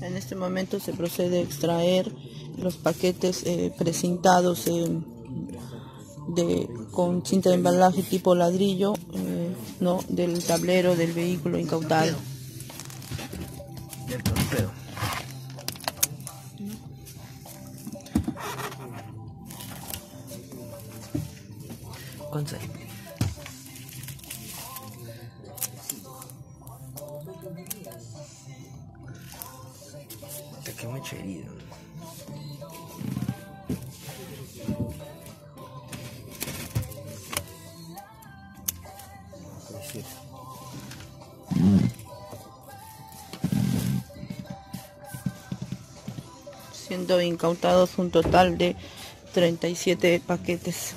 En este momento se procede a extraer los paquetes precintados con cinta de embalaje tipo ladrillo, del tablero del vehículo incautado. Del torpedo. ¿Cuánto hay? Te quedó mucho herido. Siendo incautados un total de 37 paquetes.